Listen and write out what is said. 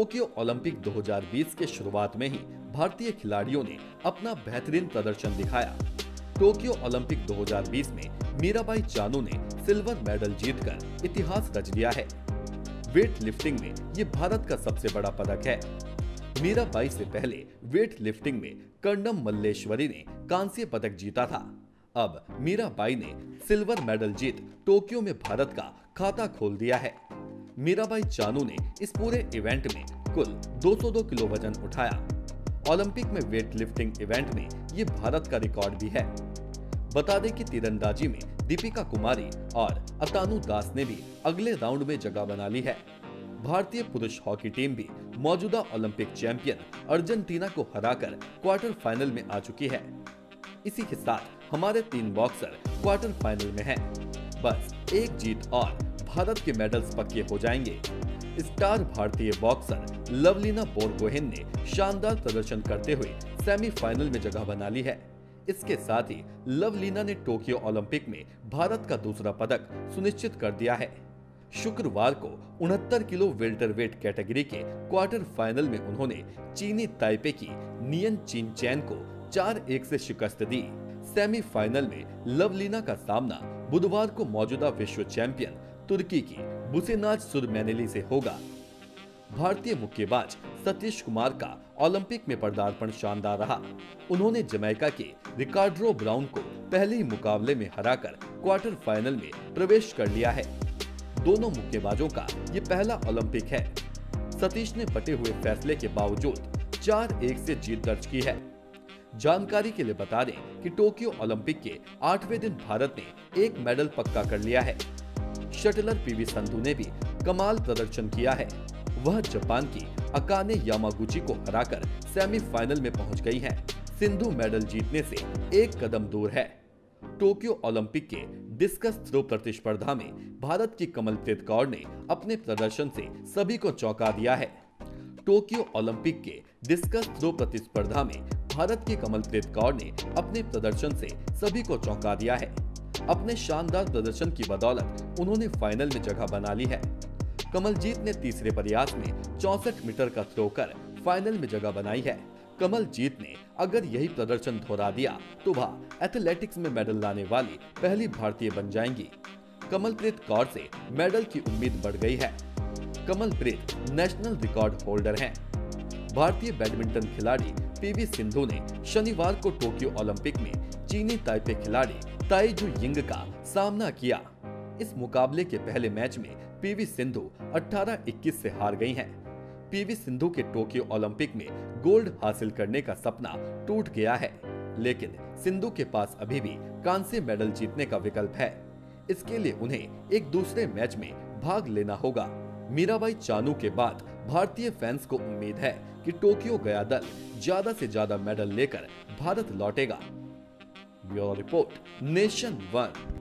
Tokyo Olympic 2020 के शुरुआत में ही भारतीय खिलाड़ियों ने अपना बेहतरीन प्रदर्शन दिखाया। टोक्यो ओलंपिक 2020 में मीराबाई चानू ने सिल्वर मेडल जीतकर इतिहास रच दिया है। वेट लिफ्टिंग में ये भारत का सबसे बड़ा पदक है। मीराबाई से पहले वेट लिफ्टिंग में कर्णम मल्लेश्वरी ने कांस्य पदक जीता था। अब मीराबाई ने सिल्वर मेडल जीत टोक्यो में भारत का खाता खोल दिया है। मीराबाई चानू ने इस पूरे इवेंट में कुल 202 किलो वजन उठाया। ओलंपिक में वेट लिफ्टिंग इवेंट में ये भारत का रिकॉर्ड भी है। बता दें कि तीरंदाजी में दीपिका कुमारी और अतानु दास ने भी अगले राउंड में जगह बना ली है। भारतीय पुरुष हॉकी टीम भी मौजूदा ओलंपिक चैंपियन अर्जेंटीना को हराकर क्वार्टर फाइनल में आ चुकी है। इसी के साथ हमारे 3 बॉक्सर क्वार्टर फाइनल में हैं। बस एक जीत और भारत के मेडल्स पक्के हो जाएंगे। स्टार भारतीय बॉक्सर लवलीना बोरगोहेन ने शानदार प्रदर्शन करते हुए सेमीफाइनल में जगह बना ली है। इसके साथ ही लवलीना ने टोक्यो ओलंपिक में भारत का दूसरा पदक सुनिश्चित कर दिया है। शुक्रवार को 69 किलो वेल्टरवेट कैटेगरी के क्वार्टर फाइनल में उन्होंने चीनी ताइपे की नियन चिनचैन को 4-1 से शिकस्त दी। सेमीफाइनल में लवलीना का सामना बुधवार को मौजूदा विश्व चैंपियन तुर्की की बुसेनाज सुरमैनेली से होगा। भारतीय मुक्केबाज सतीश कुमार का ओलंपिक में पदार्पण शानदार रहा। उन्होंने जमैका के रिकार्डो ब्राउन को पहले ही मुकाबले में हराकर क्वार्टर फाइनल में प्रवेश कर लिया है। दोनों मुक्केबाजों का ये पहला ओलंपिक है। सतीश ने बटे हुए फैसले के बावजूद 4-1 से जीत दर्ज की है। जानकारी के लिए बता दें कि टोक्यो ओलंपिक के 8वें दिन भारत ने एक मेडल पक्का कर लिया है। शटलर पीवी संधू ने भी कमाल प्रदर्शन किया है। वह जापान की अकाने यामागुची को हराकर सेमीफाइनल में पहुंच गई हैं। सिंधु मेडल जीतने से एक कदम दूर है। टोक्यो ओलंपिक के डिस्कस थ्रो प्रतिस्पर्धा में भारत की कमलप्रीत कौर ने अपने प्रदर्शन से सभी को चौंका दिया है। टोक्यो ओलंपिक के डिस्कस थ्रो प्रतिस्पर्धा में भारत की कमलप्रीत कौर ने अपने प्रदर्शन से सभी को चौंका दिया है। अपने शानदार प्रदर्शन की बदौलत उन्होंने फाइनल में जगह बना ली है। कमलजीत ने तीसरे प्रयास में 64 मीटर का थ्रो कर फाइनल में जगह बनाई है। कमलजीत ने अगर यही प्रदर्शन दोहरा दिया तो वह एथलेटिक्स में मेडल लाने वाली पहली भारतीय बन जाएंगी। कमलप्रीत कौर से मेडल की उम्मीद बढ़ गई है। कमलप्रीत नेशनल रिकॉर्ड होल्डर हैं। भारतीय बैडमिंटन खिलाड़ी पीवी सिंधु ने शनिवार को टोक्यो ओलंपिक में चीनी ताइपे खिलाड़ी ताई जू यिंग का सामना किया। इस मुकाबले के पहले मैच में पीवी सिंधु 18-21 से हार गई हैं। पीवी सिंधु के टोक्यो ओलंपिक में गोल्ड हासिल करने का सपना टूट गया है, लेकिन सिंधु के पास अभी भी कांस्य मेडल जीतने का विकल्प है। इसके लिए उन्हें एक दूसरे मैच में भाग लेना होगा। मीराबाई चानू के बाद भारतीय फैंस को उम्मीद है कि टोक्यो गया दल ज्यादा से ज्यादा मेडल लेकर भारत लौटेगा। Bureau report, nation 1।